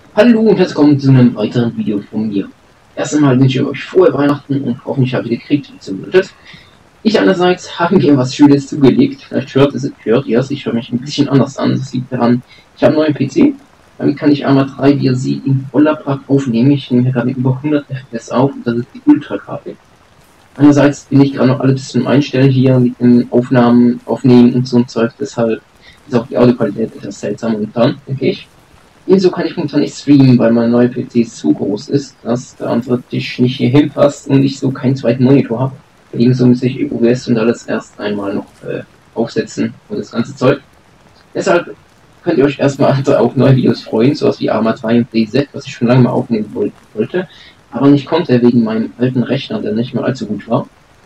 Hallo und herzlich willkommen zu einem weiteren Video von mir. Erst einmal wünsche ich euch frohe Weihnachten und hoffentlich habt ihr gekriegt, wie ihr es wolltet. Ich einerseits habe mir was Schönes zugelegt. Vielleicht hört ihr es, ich höre mich ein bisschen anders an. Das liegt daran, ich habe einen neuen PC. Damit kann ich Arma 3 via sie in voller Pracht aufnehmen. Ich nehme hier gerade mit über 100 FPS auf und das ist die Ultra-Grafik. Einerseits bin ich gerade noch alles zum Einstellen hier mit den Aufnahmen, Aufnehmen und so ein Zeug. Deshalb ist auch die Audioqualität etwas seltsam momentan, denke ich. Ebenso kann ich momentan nicht streamen, weil mein neuer PC zu groß ist, dass der andere Tisch nicht hier hinpasst und ich so keinen zweiten Monitor habe. Ebenso muss ich OBS und alles erst einmal noch aufsetzen und das ganze Zeug. Deshalb könnt ihr euch erstmal auf neue Videos freuen, sowas wie Arma 3 und DZ, was ich schon lange mal aufnehmen wollte, aber nicht konnte wegen meinem alten Rechner, der nicht mehr allzu gut war.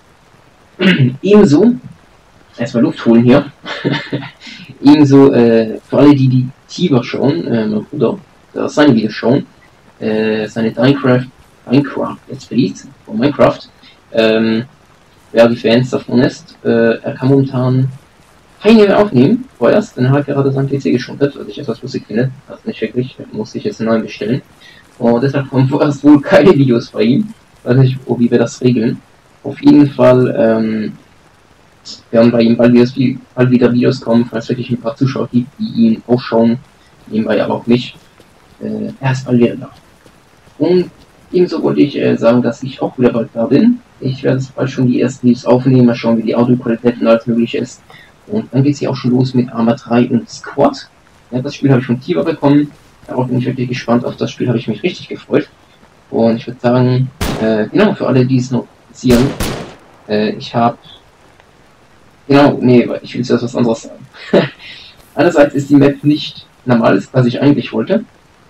Ebenso, erstmal Luft holen hier, ebenso für alle, die Tiber schauen, mein Bruder, der seine Videos schauen, seine Minecraft Let's Plays von Minecraft, wer die Fans davon ist, er kann momentan keine mehr aufnehmen, vorerst, denn er hat gerade seinen PC geschrottet, was ich etwas lustig finde, also nicht wirklich, muss ich jetzt einen neuen bestellen. Und deshalb kommen vorerst wohl keine Videos bei ihm, weiß nicht, wie wir das regeln. Auf jeden Fall, werden bei ihm bald wieder Videos kommen, falls wirklich ein paar Zuschauer gibt, die ihn auch schauen, nebenbei aber auch nicht. Er ist bald wieder da. Und ebenso wollte ich sagen, dass ich auch wieder bald da bin. Ich werde bald schon die ersten Videos aufnehmen, mal schauen, wie die Audioqualität und alles mögliche ist. Und dann geht es ja auch schon los mit Arma 3 und Squad. Ja, das Spiel habe ich von Tiber bekommen. Darauf bin ich wirklich gespannt. Auf das Spiel habe ich mich richtig gefreut. Und ich würde sagen, genau, für alle, die es noch interessieren, ich habe... Genau, nee, ich will zuerst was anderes sagen. Einerseits ist die Map nicht normal, was ich eigentlich wollte.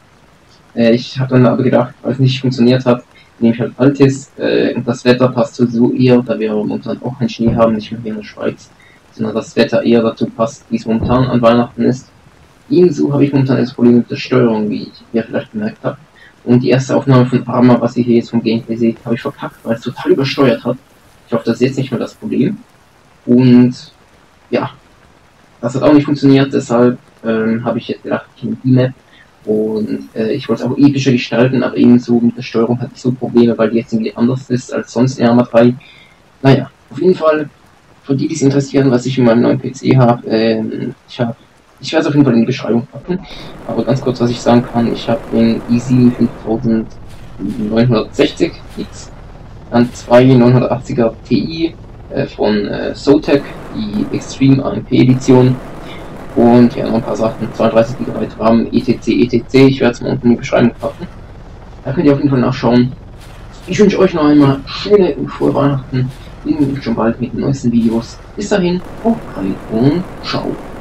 Ich habe dann aber gedacht, weil es nicht funktioniert hat, nehme ich halt Altis. Und das Wetter passt so eher, da wir momentan auch keinen Schnee haben, nicht mehr hier in der Schweiz, sondern das Wetter eher dazu passt, wie es momentan an Weihnachten ist. Ebenso habe ich momentan das Problem mit der Steuerung, wie ihr vielleicht gemerkt habt. Und die erste Aufnahme von Arma, was ihr hier jetzt vom Gameplay seht, habe ich verkackt, weil es total übersteuert hat. Ich hoffe, das ist jetzt nicht mehr das Problem. Und ja, das hat auch nicht funktioniert, deshalb habe ich jetzt gedacht, ich nehme die Map und ich wollte es auch epischer gestalten, aber ebenso mit der Steuerung hatte ich so Probleme, weil die jetzt irgendwie anders ist als sonst in Arma 3. Naja, auf jeden Fall, für die es interessieren, was ich in meinem neuen PC habe, ich werde es auf jeden Fall in die Beschreibung packen, aber ganz kurz, was ich sagen kann, ich habe den i7 5960X, dann zwei 980er Ti, von Zotac, die Extreme AMP Edition und ja noch ein paar Sachen, 32 GB RAM, etc. Ich werde es mal unten in die Beschreibung packen. Da könnt ihr auf jeden Fall nachschauen. Ich wünsche euch noch einmal schöne und frohe Weihnachten. Wir sehen uns schon bald mit den neuesten Videos. Bis dahin, auf rein und ciao.